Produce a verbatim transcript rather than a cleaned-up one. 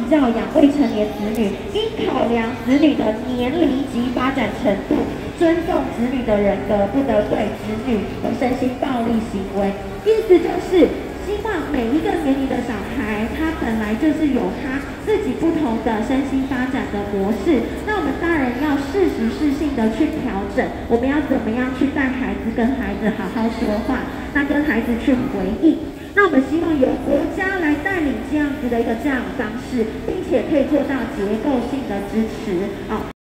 教养未成年子女，应考量子女的年龄及发展程度，尊重子女的人格，不得对子女有身心暴力行为。意思就是，希望每一个年龄的小孩，他本来就是有他自己不同的身心发展的模式。那我们大人要适时适性的去调整，我们要怎么样去带孩子，跟孩子好好说话，那跟孩子去回应。那我们希望由国家来带领这样子的一个教养方式，并且可以做到结构性的支持。好。